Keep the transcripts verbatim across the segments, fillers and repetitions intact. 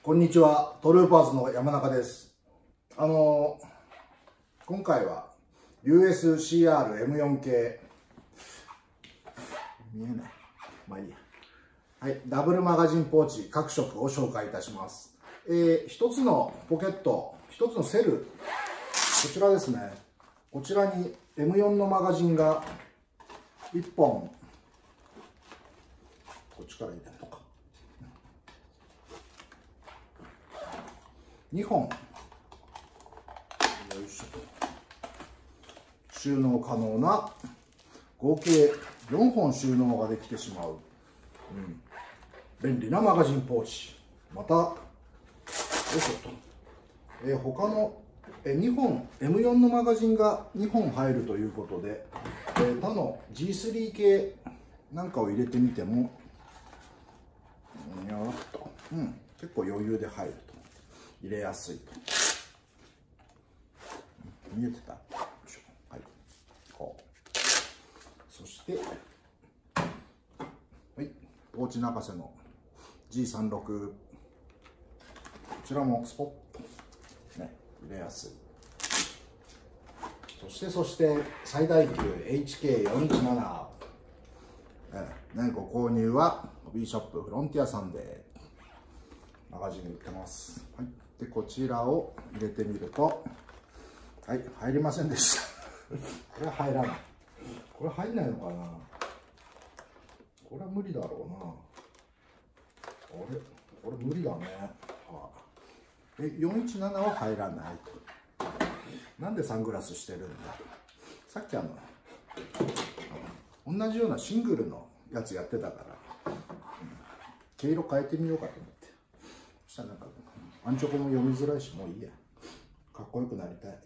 こんにちは、トルーパーズの山中です。あのー、今回は ユーエスシーアールエムフォー 系見えない、まあいいや、はい、ダブルマガジンポーチ各色を紹介いたします。えー、一つのポケット、一つのセル、こちらですね。こちらに エムフォー のマガジンがいっぽん、こっちから入れるのか、にほん、よいしょと収納可能な合計よんほん収納ができてしまう、うん、便利なマガジンポーチ。また、よいしょと、えー、他のえにほん エムフォー のマガジンがにほん入るということで、えー、他の ジースリー 系なんかを入れてみても、よっと、うん、結構余裕で入ると、入れやすいと。見えてた？よいしょ、はい、こう。そして、はい、ポーチ泣かせの ジーさんじゅうろく、こちらもスポッと、ね、入れやすい。そしてそして最大級 エイチケーよんいちなな、えね、ご購入はホビーショップフロンティアさんでマガジン売ってます。はい、でこちらを入れてみると、はい、入りませんでしたこれは入らない。これ入んないのかな。これは無理だろうな。これこれ無理だね。はあ、えよんいちななは入らないと。なんでサングラスしてるんだ。さっきあの同じようなシングルのやつやってたから、うん、毛色変えてみようかと思って。そしたらなんかアンチョコも読みづらいし、もういいや、かっこよくなりたい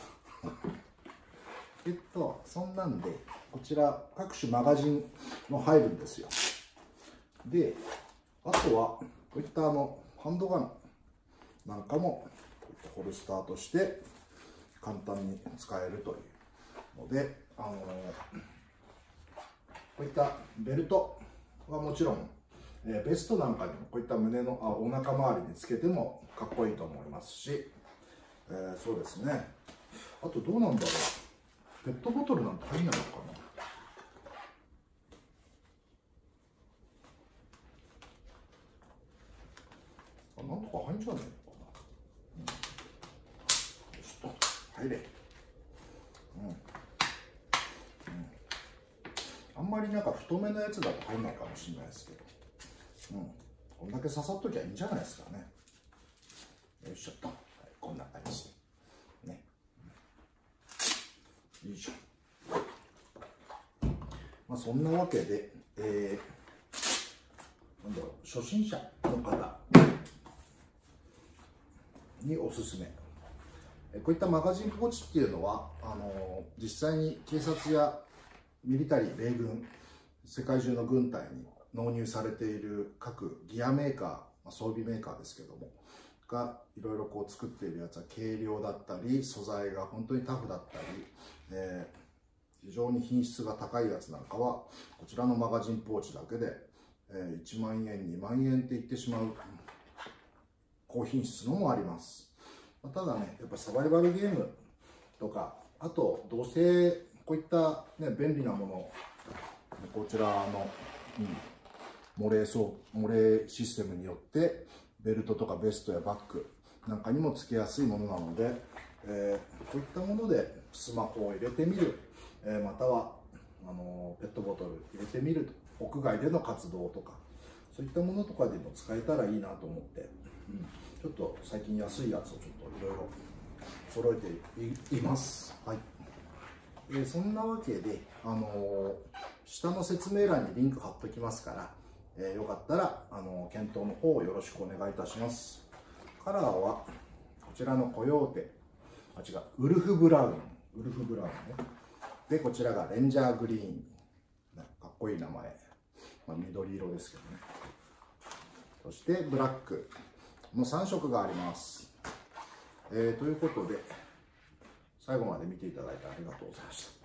えっとそんなんで、こちら各種マガジンも入るんですよ。であとはこういったあのハンドガンなんかもホルスターとして簡単に使えるというので、あのこういったベルトはもちろん、えー、ベストなんかにもこういった胸のあお腹周りにつけてもかっこいいと思いますし、えー、そうですね。あとどうなんだろう、ペットボトルなんて入んないのかな。あ、なんとか入んじゃないのかな。うん、よしと入れ。うん、うん、あんまりなんか太めのやつだと入んないかもしれないですけど、うん、こんだけ刺さっときゃいいんじゃないですかね。よいしょっと、はい、こんな感じでね、よいしょ。まあそんなわけで、えー、なんだろう、初心者の方におすすめ。こういったマガジンポーチっていうのは、あの実際に警察やミリタリー、米軍、世界中の軍隊に納入されている各ギアメーカー、装備メーカーですけども、がいろいろこう作っているやつは軽量だったり、素材が本当にタフだったり、えー、非常に品質が高いやつなんかは、こちらのマガジンポーチだけで、えー、いちまんえん、にまんえんって言ってしまう高品質のもあります。ただね、やっぱりサバイバルゲームとか、あとどうせこういった、ね、便利なもの、こちらの、うん、漏れそう漏れシステムによってベルトとかベストやバッグなんかにもつけやすいものなので、えー、こういったものでスマホを入れてみる、えー、またはあのペットボトル入れてみる、屋外での活動とかそういったものとかでも使えたらいいなと思って、うん、ちょっと最近安いやつをちょっといろいろ揃えています。はい、えー、そんなわけで、あのー、下の説明欄にリンク貼っときますから、えー、よかったら、あのー、検討の方をよろしくお願いいたします。カラーはこちらのコヨーテ、あ、違う、ウルフブラウン、ウルフブラウンね。で、こちらがレンジャーグリーン、かっこいい名前、まあ、緑色ですけどね。そしてブラックのさんしょくがあります。えー、ということで、最後まで見ていただいてありがとうございました。